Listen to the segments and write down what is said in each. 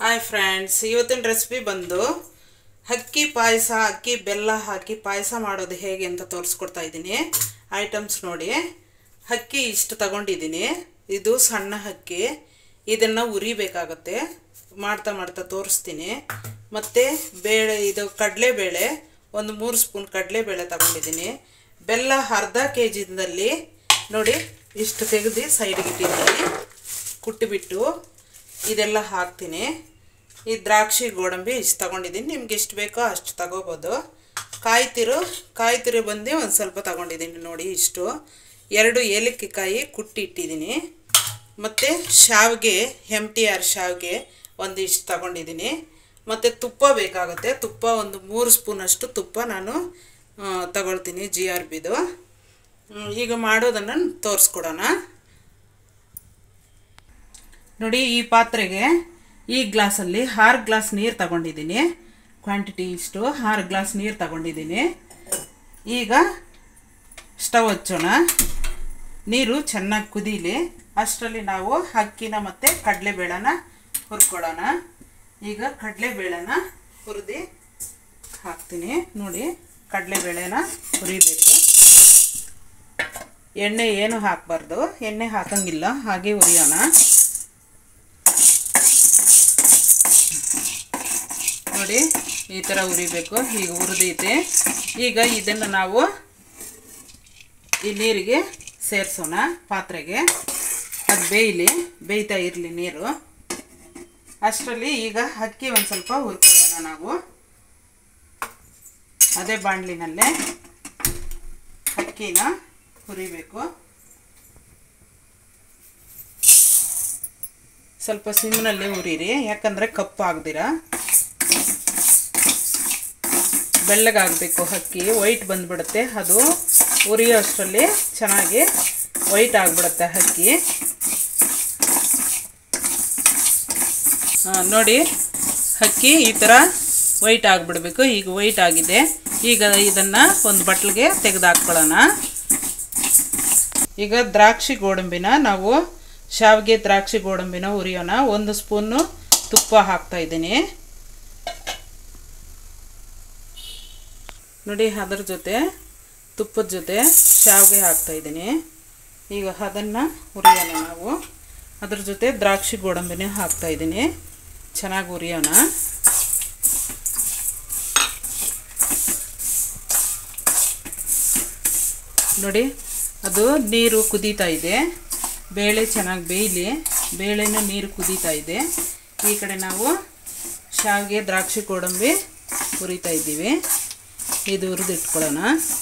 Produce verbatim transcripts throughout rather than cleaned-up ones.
Hi friends, ಇವತ್ತಿನ recipe ಬಂದು ಅಕ್ಕಿ ಪಾಯಸ. ಅಕ್ಕಿ ಬೆಲ್ಲ ಹಾಕಿ ಪಾಯಸ ಮಾಡೋದು ಹೇಗೆ ಅಂತ ತೋರಿಸ್ಕೊಡ್ತಾ ಇದ್ದೀನಿ. ಐಟಮ್ಸ್ ನೋಡಿ, ಅಕ್ಕಿ ಇಷ್ಟು ತಗೊಂಡಿದ್ದೀನಿ. ಇದು ಸಣ್ಣ ಅಕ್ಕಿ, ಇದನ್ನು ಉರಿಬೇಕಾಗತ್ತೆ. ಮಾಡ್ತಾ ಮಾಡ್ತಾ ತೋರಿಸ್ತೀನಿ. ಮತ್ತು ಬೇಳೆ, ಇದು ಕಡಲೆಬೇಳೆ ಒಂದು ಮೂರು ಸ್ಪೂನ್ ಕಡಲೆಬೇಳೆ ತಗೊಂಡಿದ್ದೀನಿ. ಬೆಲ್ಲ ಅರ್ಧ ಕೆ ಜಿದಲ್ಲಿ ನೋಡಿ ಇಷ್ಟು ತೆಗೆದು ಸೈಡ್ಗೆ ಇಟ್ಟಿದ್ದೀನಿ. ಕುಟ್ಟಿಬಿಟ್ಟು ಇದೆಲ್ಲ ಹಾಕ್ತೀನಿ. ಈ ದ್ರಾಕ್ಷಿ ಗೋಡಂಬಿ ಇಷ್ಟು ತಗೊಂಡಿದ್ದೀನಿ. ನಿಮ್ಗೆ ಎಷ್ಟು ಬೇಕೋ ಅಷ್ಟು ತಗೋಬೋದು. ಕಾಯ್ತಿರು ಕಾಯ್ತಿರು ಬಂದು ಒಂದು ಸ್ವಲ್ಪ ತಗೊಂಡಿದ್ದೀನಿ ನೋಡಿ ಇಷ್ಟು. ಎರಡು ಏಲಕ್ಕಿಕಾಯಿ ಕುಟ್ಟಿ ಇಟ್ಟಿದ್ದೀನಿ. ಮತ್ತು ಶಾವಿಗೆ, ಎಮ್ ಟಿ ಆರ್ ಶಾವಿಗೆ ಒಂದು ಇಷ್ಟು ತಗೊಂಡಿದ್ದೀನಿ. ಮತ್ತು ತುಪ್ಪ ಬೇಕಾಗುತ್ತೆ. ತುಪ್ಪ ಒಂದು ಮೂರು ಸ್ಪೂನಷ್ಟು ತುಪ್ಪ ನಾನು ತಗೊಳ್ತೀನಿ, ಜಿ ಆರ್ ಬಿದು. ಈಗ ಮಾಡೋದನ್ನು ತೋರಿಸ್ಕೊಡೋಣ ನೋಡಿ. ಈ ಪಾತ್ರೆಗೆ ಈ ಗ್ಲಾಸಲ್ಲಿ ಆರು ಗ್ಲಾಸ್ ನೀರು ತಗೊಂಡಿದ್ದೀನಿ. ಕ್ವಾಂಟಿಟಿ ಇಷ್ಟು ಆರು ಗ್ಲಾಸ್ ನೀರು ತಗೊಂಡಿದ್ದೀನಿ. ಈಗ ಸ್ಟವ್ ಹಚ್ಚೋಣ. ನೀರು ಚೆನ್ನಾಗಿ ಕುದೀಲಿ. ಅಷ್ಟರಲ್ಲಿ ನಾವು ಅಕ್ಕಿನ ಮತ್ತು ಕಡಲೆಬೇಳೆನ ಹುರ್ಕೊಳ್ಳೋಣ. ಈಗ ಕಡಲೆಬೇಳೆನ ಹುರಿದು ಹಾಕ್ತೀನಿ ನೋಡಿ. ಕಡಲೆಬೇಳೆನ ಹುರಿಬೇಕು. ಎಣ್ಣೆ ಏನು ಹಾಕಬಾರ್ದು, ಎಣ್ಣೆ ಹಾಕಂಗಿಲ್ಲ, ಹಾಗೆ ಹುರಿಯೋಣ ನೋಡಿ. ಈ ಥರ ಹುರಿಬೇಕು. ಈಗ ಹುರಿದೈತೆ. ಈಗ ಇದನ್ನು ನಾವು ಈ ನೀರಿಗೆ ಸೇರಿಸೋಣ ಪಾತ್ರೆಗೆ. ಅದು ಬೇಯಲಿ, ಬೇಯ್ತಾ ಇರಲಿ ನೀರು. ಅಷ್ಟರಲ್ಲಿ ಈಗ ಅಕ್ಕಿ ಒಂದು ಸ್ವಲ್ಪ ಹುರ್ಕೊಳ್ಳೋಣ ನಾವು. ಅದೇ ಬಾಣಲಿನಲ್ಲೇ ಅಕ್ಕಿನ ಹುರಿಬೇಕು. ಸ್ವಲ್ಪ ಸಿಮ್ನಲ್ಲೇ ಹುರಿರಿ, ಯಾಕಂದರೆ ಕಪ್ಪಾಗ್ದಿರ. ಬೆಳ್ಳಗಾಗಬೇಕು ಅಕ್ಕಿ, ವೈಟ್ ಬಂದುಬಿಡುತ್ತೆ. ಅದು ಉರಿಯೋ ಅಷ್ಟರಲ್ಲಿ ಚೆನ್ನಾಗಿ ವೈಟ್ ಆಗಿಬಿಡುತ್ತೆ ಅಕ್ಕಿ. ನೋಡಿ, ಅಕ್ಕಿ ಈ ಥರ ವೈಟ್ ಆಗಿಬಿಡ್ಬೇಕು. ಈಗ ವೈಟ್ ಆಗಿದೆ. ಈಗ ಇದನ್ನು ಒಂದು ಬಟ್ಲಿಗೆ ತೆಗೆದು ಹಾಕ್ಕೊಳ್ಳೋಣ. ಈಗ ದ್ರಾಕ್ಷಿ ಗೋಡಂಬಿನ ನಾವು ಶಾವಿಗೆ ದ್ರಾಕ್ಷಿ ಗೋಡಂಬಿನ ಹುರಿಯೋಣ. ಒಂದು ಸ್ಪೂನು ತುಪ್ಪ ಹಾಕ್ತಾಯಿದ್ದೀನಿ ನೋಡಿ. ಅದರ ಜೊತೆ ತುಪ್ಪದ ಜೊತೆ ಶಾವಿಗೆ ಹಾಕ್ತಾಯಿದ್ದೀನಿ. ಈಗ ಅದನ್ನು ಹುರಿಯೋಣ ನಾವು. ಅದ್ರ ಜೊತೆ ದ್ರಾಕ್ಷಿ ಗೋಡಂಬಿನೇ ಹಾಕ್ತಾಯಿದ್ದೀನಿ. ಚೆನ್ನಾಗಿ ಹುರಿಯೋಣ. ನೋಡಿ, ಅದು ನೀರು ಕುದೀತಾ ಇದೆ. ಬೇಳೆ ಚೆನ್ನಾಗಿ ಬೇಯಲಿ. ಬೇಳೆನೂ ನೀರು ಕುದೀತಾ ಇದೆ. ಈ ಕಡೆ ನಾವು ಶಾವಿಗೆ ದ್ರಾಕ್ಷಿ ಗೋಡಂಬಿ ಹುರಿತಾ ಇದ್ದೀವಿ. ಇದು ಹುರಿದಿಟ್ಕೊಳ್ಳೋಣ.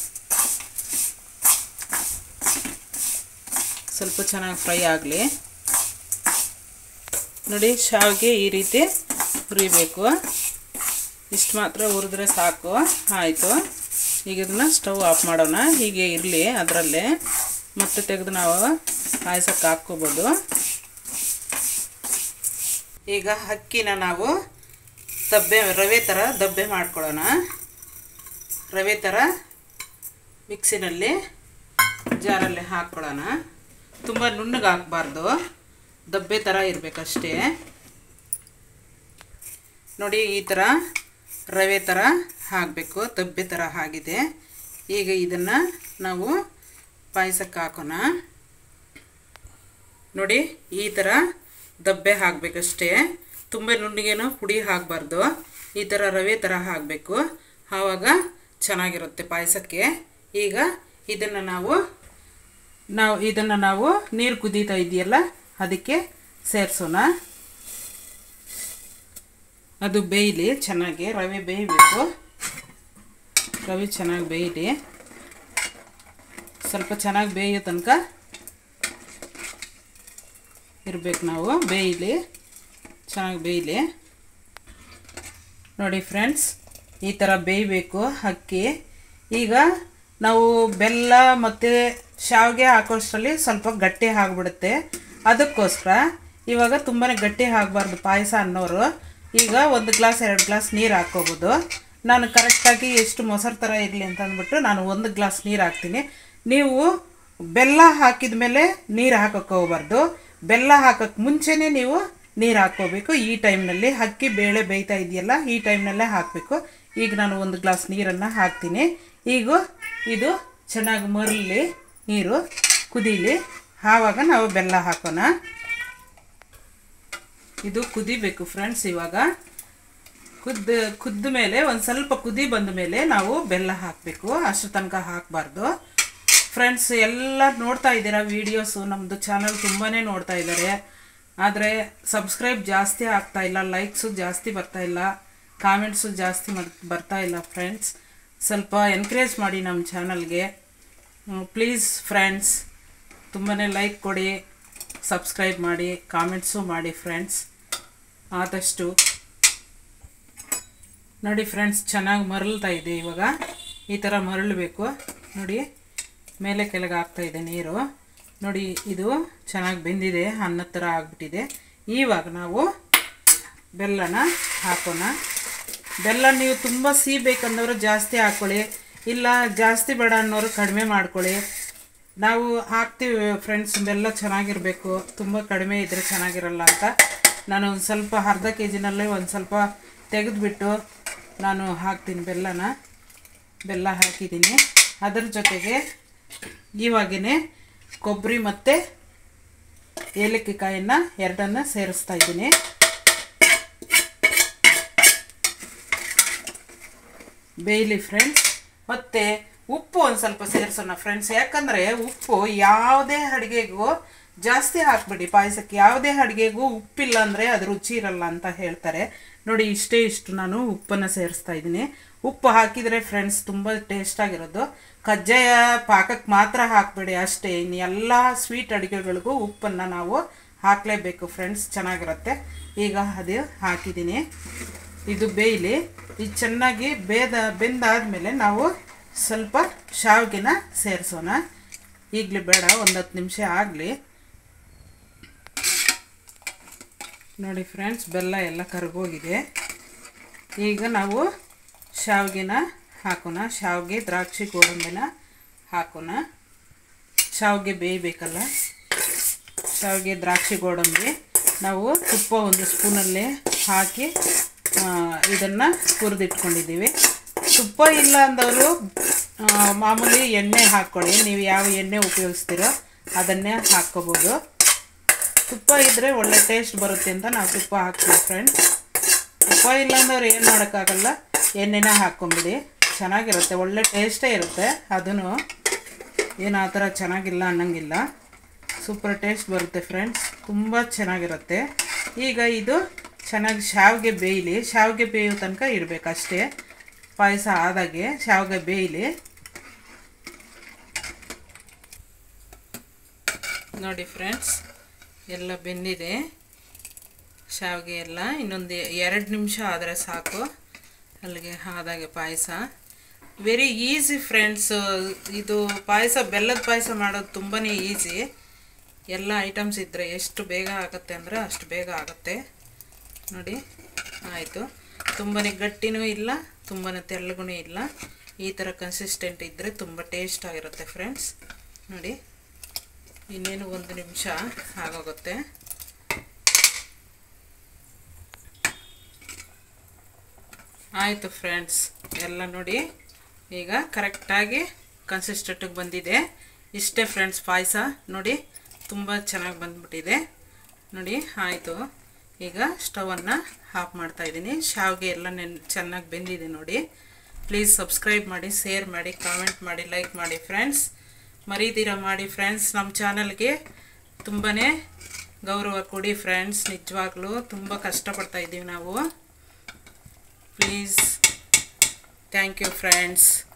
ಸ್ವಲ್ಪ ಚೆನ್ನಾಗಿ ಫ್ರೈ ಆಗಲಿ ನೋಡಿ. ಶಾವಿಗೆ ಈ ರೀತಿ ಹುರಿಬೇಕು. ಇಷ್ಟು ಮಾತ್ರ ಹುರಿದ್ರೆ ಸಾಕು. ಆಯಿತು. ಈಗ ಇದನ್ನು ಸ್ಟವ್ ಆಫ್ ಮಾಡೋಣ. ಹೀಗೆ ಇರಲಿ ಅದರಲ್ಲೇ. ಮತ್ತೆ ತೆಗೆದು ನಾವು ಪಾಯಸಕ್ಕೆ ಹಾಕ್ಕೋಬೋದು. ಈಗ ಅಕ್ಕಿನ ನಾವು ದಬ್ಬೆ, ರವೆ ಥರ ದಬ್ಬೆ ಮಾಡ್ಕೊಳ್ಳೋಣ. ರವೆ ಥರ ಮಿಕ್ಸಿನಲ್ಲಿ ಜಾರಲ್ಲಿ ಹಾಕ್ಕೊಳ್ಳೋಣ. ತುಂಬ ನುಣ್ಣಗೆ ಹಾಕಬಾರ್ದು, ದಬ್ಬೆ ಥರ ಇರಬೇಕಷ್ಟೇ ನೋಡಿ. ಈ ಥರ ರವೆ ಥರ ಹಾಕಬೇಕು, ದಬ್ಬೆ ಥರ ಆಗಿದೆ. ಈಗ ಇದನ್ನು ನಾವು ಪಾಯಸಕ್ಕೆ ಹಾಕೋಣ ನೋಡಿ. ಈ ಥರ ದಬ್ಬೆ ಹಾಕಬೇಕಷ್ಟೇ, ತುಂಬ ನುಣ್ಣಗೇನೋ ಪುಡಿ ಹಾಕಬಾರ್ದು. ಈ ಥರ ರವೆ ಥರ ಹಾಕಬೇಕು, ಆವಾಗ ಚೆನ್ನಾಗಿರುತ್ತೆ ಪಾಯಸಕ್ಕೆ. ಈಗ ಇದನ್ನು ನಾವು ನಾವು ಇದನ್ನು ನಾವು ನೀರು ಕುದೀತಾ ಇದೆಯಲ್ಲ ಅದಕ್ಕೆ ಸೇರಿಸೋಣ. ಅದು ಬೇಯಲಿ ಚೆನ್ನಾಗಿ. ರವೆ ಬೇಯಬೇಕು. ರವೆ ಚೆನ್ನಾಗಿ ಬೇಯಲಿ. ಸ್ವಲ್ಪ ಚೆನ್ನಾಗಿ ಬೇಯೋ ತನಕ ಇರಬೇಕು ನಾವು. ಬೇಯಲಿ, ಚೆನ್ನಾಗಿ ಬೇಯಲಿ ನೋಡಿ ಫ್ರೆಂಡ್ಸ್. ಈ ಥರ ಬೇಯಬೇಕು ಅಕ್ಕಿ. ಈಗ ನಾವು ಬೆಲ್ಲ ಮತ್ತು ಶಾವಿಗೆ ಹಾಕೋಷ್ಟರಲ್ಲಿ ಸ್ವಲ್ಪ ಗಟ್ಟಿ ಆಗಿಬಿಡುತ್ತೆ. ಅದಕ್ಕೋಸ್ಕರ ಇವಾಗ ತುಂಬಾ ಗಟ್ಟಿ ಆಗಬಾರ್ದು ಪಾಯಸ ಅನ್ನೋರು ಈಗ ಒಂದು ಗ್ಲಾಸ್ ಎರಡು ಗ್ಲಾಸ್ ನೀರು ಹಾಕ್ಕೋಬೋದು. ನಾನು ಕರೆಕ್ಟಾಗಿ ಎಷ್ಟು ಮೊಸರು ಥರ ಇರಲಿ ಅಂತ ಅಂದ್ಬಿಟ್ಟು ನಾನು ಒಂದು ಗ್ಲಾಸ್ ನೀರು ಹಾಕ್ತೀನಿ. ನೀವು ಬೆಲ್ಲ ಹಾಕಿದ ಮೇಲೆ ನೀರು ಹಾಕೋಕ್ಕೆ ಹೋಗ್ಬಾರ್ದು. ಬೆಲ್ಲ ಹಾಕೋಕ್ಕೆ ಮುಂಚೆನೇ ನೀವು ನೀರು ಹಾಕ್ಕೋಬೇಕು. ಈ ಟೈಮ್ನಲ್ಲಿ ಅಕ್ಕಿ ಬೇಳೆ ಬೇಯ್ತಾ ಇದೆಯಲ್ಲ, ಈ ಟೈಮ್ನಲ್ಲೇ ಹಾಕಬೇಕು. ಈಗ ನಾನು ಒಂದು ಗ್ಲಾಸ್ ನೀರನ್ನು ಹಾಕ್ತೀನಿ. ಈಗ ಇದು ಚೆನ್ನಾಗಿ ಮರಳಿ ನೀರು ಕುದೀಲಿ, ಆವಾಗ ನಾವು ಬೆಲ್ಲ ಹಾಕೋಣ. ಇದು ಕುದಿಬೇಕು ಫ್ರೆಂಡ್ಸ್. ಇವಾಗ ಕುದ್ದು ಕುದ್ದ ಮೇಲೆ ಒಂದು ಸ್ವಲ್ಪ ಕುದಿ ಬಂದ ಮೇಲೆ ನಾವು ಬೆಲ್ಲ ಹಾಕಬೇಕು. ಅಷ್ಟು ತನಕ ಹಾಕಬಾರ್ದು ಫ್ರೆಂಡ್ಸ್. ಎಲ್ಲ ನೋಡ್ತಾ ಇದ್ದೀರಾ ವೀಡಿಯೋಸು, ನಮ್ಮದು ಚಾನಲ್ ತುಂಬಾ ನೋಡ್ತಾ ಇದ್ದಾರೆ. ಆದರೆ ಸಬ್ಸ್ಕ್ರೈಬ್ ಜಾಸ್ತಿ ಆಗ್ತಾ ಇಲ್ಲ, ಲೈಕ್ಸು ಜಾಸ್ತಿ ಬರ್ತಾ ಇಲ್ಲ, ಕಾಮೆಂಟ್ಸು ಜಾಸ್ತಿ ಬರ್ತಾ ಇಲ್ಲ ಫ್ರೆಂಡ್ಸ್. ಸ್ವಲ್ಪ ಎನ್ಕರೇಜ್ ಮಾಡಿ ನಮ್ಮ ಚಾನಲ್ಗೆ ಪ್ಲೀಸ್ ಫ್ರೆಂಡ್ಸ್. ತುಂಬಾ ಲೈಕ್ ಕೊಡಿ, ಸಬ್ಸ್ಕ್ರೈಬ್ ಮಾಡಿ, ಕಾಮೆಂಟ್ಸು ಮಾಡಿ ಫ್ರೆಂಡ್ಸ್ ಆದಷ್ಟು. ನೋಡಿ ಫ್ರೆಂಡ್ಸ್, ಚೆನ್ನಾಗಿ ಮರಳ್ತಾ ಇದೆ. ಇವಾಗ ಈ ಥರ ಮರಳಬೇಕು ನೋಡಿ. ಮೇಲೆ ಕೆಳಗೆ ಆಗ್ತಾ ಇದೆ ನೀರು ನೋಡಿ. ಇದು ಚೆನ್ನಾಗಿ ಬೆಂದಿದೆ, ಅನ್ನದ ಥರ ಆಗಿಬಿಟ್ಟಿದೆ. ಇವಾಗ ನಾವು ಬೆಲ್ಲನ ಹಾಕೋಣ. ಬೆಲ್ಲ ನೀವು ತುಂಬ ಸಿಹಿ ಬೇಕಂದವರು ಜಾಸ್ತಿ ಹಾಕ್ಕೊಳ್ಳಿ, ಇಲ್ಲ ಜಾಸ್ತಿ ಬೇಡ ಅನ್ನೋರು ಕಡಿಮೆ ಮಾಡ್ಕೊಳ್ಳಿ. ನಾವು ಹಾಕ್ತೀವಿ ಫ್ರೆಂಡ್ಸ್, ಬೆಲ್ಲ ಚೆನ್ನಾಗಿರಬೇಕು. ತುಂಬ ಕಡಿಮೆ ಇದ್ದರೆ ಚೆನ್ನಾಗಿರಲ್ಲ ಅಂತ ನಾನು ಒಂದು ಸ್ವಲ್ಪ ಅರ್ಧ ಕೆ ಜಿನಲ್ಲೇ ಒಂದು ಸ್ವಲ್ಪ ತೆಗೆದುಬಿಟ್ಟು ನಾನು ಹಾಕ್ತೀನಿ ಬೆಲ್ಲನ. ಬೆಲ್ಲ ಹಾಕಿದ್ದೀನಿ. ಅದರ ಜೊತೆಗೆ ಇವಾಗೇ ಕೊಬ್ಬರಿ ಮತ್ತು ಏಲಕ್ಕಿ ಕಾಯನ್ನು ಎರಡನ್ನು ಸೇರಿಸ್ತಾ ಇದ್ದೀನಿ. ಬೇಯ್ಲಿ ಫ್ರೆಂಡ್ಸ್. ಮತ್ತು ಉಪ್ಪು ಒಂದು ಸ್ವಲ್ಪ ಸೇರಿಸೋಣ ಫ್ರೆಂಡ್ಸ್. ಯಾಕಂದರೆ ಉಪ್ಪು ಯಾವುದೇ ಅಡುಗೆಗೂ ಜಾಸ್ತಿ ಹಾಕ್ಬಿಡಿ. ಪಾಯಸಕ್ಕೆ ಯಾವುದೇ ಅಡುಗೆಗೂ ಉಪ್ಪಿಲ್ಲ ಅಂದರೆ ಅದು ರುಚಿ ಇರಲ್ಲ ಅಂತ ಹೇಳ್ತಾರೆ ನೋಡಿ. ಇಷ್ಟೇ ಇಷ್ಟು ನಾನು ಉಪ್ಪನ್ನು ಸೇರಿಸ್ತಾ ಇದ್ದೀನಿ. ಉಪ್ಪು ಹಾಕಿದರೆ ಫ್ರೆಂಡ್ಸ್ ತುಂಬ ಟೇಸ್ಟಾಗಿರೋದು. ಕಜ್ಜಾಯ ಪಾಕಕ್ಕೆ ಮಾತ್ರ ಹಾಕಬೇಡಿ ಅಷ್ಟೇ. ಇನ್ನು ಎಲ್ಲ ಸ್ವೀಟ್ ಅಡುಗೆಗಳಿಗೂ ಉಪ್ಪನ್ನು ನಾವು ಹಾಕಲೇಬೇಕು ಫ್ರೆಂಡ್ಸ್, ಚೆನ್ನಾಗಿರುತ್ತೆ. ಈಗ ಅದು ಹಾಕಿದ್ದೀನಿ. ಇದು ಬೇಯಲಿ. ಇದು ಚೆನ್ನಾಗಿ ಬೇದ ಬೆಂದಾದಮೇಲೆ ನಾವು ಸ್ವಲ್ಪ ಶಾವಿಗೆನ ಸೇರಿಸೋಣ. ಈಗಲೇ ಬೇಡ, ಒಂದು ಹತ್ತು ನಿಮಿಷ ಆಗಲಿ ನೋಡಿ ಫ್ರೆಂಡ್ಸ್. ಬೆಲ್ಲ ಎಲ್ಲ ಕರಗೋಗಿದೆ. ಈಗ ನಾವು ಶಾವಿಗೆನ ಹಾಕೋಣ. ಶಾವಿಗೆ, ದ್ರಾಕ್ಷಿ, ಗೋಡಂಬಿನ ಹಾಕೋಣ. ಶಾವಿಗೆ ಬೇಯಬೇಕಲ್ಲ. ಶಾವಿಗೆ, ದ್ರಾಕ್ಷಿ, ಗೋಡಂಬಿ ನಾವು ತುಪ್ಪ ಒಂದು ಸ್ಪೂನಲ್ಲೇ ಹಾಕಿ ಇದನ್ನು ಹುರಿದಿಟ್ಕೊಂಡಿದ್ದೀವಿ. ತುಪ್ಪ ಇಲ್ಲ ಅಂದವರು ಮಾಮೂಲಿ ಎಣ್ಣೆ ಹಾಕ್ಕೊಳ್ಳಿ. ನೀವು ಯಾವ ಎಣ್ಣೆ ಉಪಯೋಗಿಸ್ತೀರೋ ಅದನ್ನೇ ಹಾಕ್ಕೋಬೋದು. ತುಪ್ಪ ಇದ್ದರೆ ಒಳ್ಳೆ ಟೇಸ್ಟ್ ಬರುತ್ತೆ ಅಂತ ನಾವು ತುಪ್ಪ ಹಾಕ್ತೀವಿ ಫ್ರೆಂಡ್ಸ್. ತುಪ್ಪ ಇಲ್ಲ ಅಂದವ್ರು ಏನು ಮಾಡೋಕ್ಕಾಗಲ್ಲ, ಎಣ್ಣೆನ ಹಾಕ್ಕೊಂಬಿಡಿ. ಚೆನ್ನಾಗಿರುತ್ತೆ, ಒಳ್ಳೆ ಟೇಸ್ಟೇ ಇರುತ್ತೆ. ಅದೂ ಏನು ಆ ಥರ ಚೆನ್ನಾಗಿಲ್ಲ ಅನ್ನಂಗಿಲ್ಲ, ಸೂಪರ್ ಟೇಸ್ಟ್ ಬರುತ್ತೆ ಫ್ರೆಂಡ್ಸ್, ತುಂಬ ಚೆನ್ನಾಗಿರುತ್ತೆ. ಈಗ ಇದು ಚೆನ್ನಾಗಿ ಶಾವಿಗೆ ಬೇಯಲಿ. ಶಾವಿಗೆ ಬೇಯೋ ತನಕ ಇಡಬೇಕಷ್ಟೇ. ಪಾಯಸ ಆದಾಗೆ ಶಾವಿಗೆ ಬೇಯಲಿ ನೋಡಿ ಫ್ರೆಂಡ್ಸ್. ಎಲ್ಲ ಬೆಂದಿದೆ ಶಾವಿಗೆ ಎಲ್ಲ. ಇನ್ನೊಂದು ಎರಡು ನಿಮಿಷ ಆದರೆ ಸಾಕು ಅಲ್ಲಿಗೆ ಆದಾಗೆ ಪಾಯಸ. Very easy friends. ಇದು ಪಾಯಸ, ಬೆಲ್ಲದ ಪಾಯಸ ಮಾಡೋದು ತುಂಬಾ ಈಸಿ. ಎಲ್ಲ ಐಟಮ್ಸ್ ಇದ್ದರೆ ಎಷ್ಟು ಬೇಗ ಆಗುತ್ತೆ ಅಂದರೆ ಅಷ್ಟು ಬೇಗ ಆಗುತ್ತೆ ನೋಡಿ. ಆಯಿತು. ತುಂಬಾ ಗಟ್ಟಿನೂ ಇಲ್ಲ, ತುಂಬಾ ತೆಳ್ಳಗೂ ಇಲ್ಲ. ಈ ಥರ ಕನ್ಸಿಸ್ಟೆಂಟ್ ಇದ್ದರೆ ತುಂಬ ಟೇಸ್ಟ್ ಆಗಿರುತ್ತೆ ಫ್ರೆಂಡ್ಸ್ ನೋಡಿ. ಇನ್ನೇನು ಒಂದು ನಿಮಿಷ ಆಗೋಗುತ್ತೆ. ಆಯಿತು ಫ್ರೆಂಡ್ಸ್, ಎಲ್ಲ ನೋಡಿ ಈಗ ಕರೆಕ್ಟಾಗಿ ಕನ್ಸಿಸ್ಟೆಂಟಿಗೆ ಬಂದಿದೆ. ಇಷ್ಟೇ ಫ್ರೆಂಡ್ಸ್ ಪಾಯಸ ನೋಡಿ, ತುಂಬ ಚೆನ್ನಾಗಿ ಬಂದ್ಬಿಟ್ಟಿದೆ ನೋಡಿ. ಆಯಿತು. ಈಗ ಸ್ಟವನ್ನು ಆಫ್ ಮಾಡ್ತಾಯಿದ್ದೀನಿ. ಶಾವಿಗೆ ಎಲ್ಲ ನೆನ್ ಚೆನ್ನಾಗಿ ಬೆಂದಿದೆ ನೋಡಿ. ಪ್ಲೀಸ್ ಸಬ್ಸ್ಕ್ರೈಬ್ ಮಾಡಿ, ಶೇರ್ ಮಾಡಿ, ಕಾಮೆಂಟ್ ಮಾಡಿ, ಲೈಕ್ ಮಾಡಿ ಫ್ರೆಂಡ್ಸ್. ಮರೀದಿರ ಮಾಡಿ ಫ್ರೆಂಡ್ಸ್. ನಮ್ಮ ಚಾನಲ್ಗೆ ತುಂಬಾ ಗೌರವ ಕೊಡಿ ಫ್ರೆಂಡ್ಸ್. ನಿಜವಾಗ್ಲೂ ತುಂಬ ಕಷ್ಟಪಡ್ತಾ ಇದ್ದೀವಿ ನಾವು. Please, thank you friends.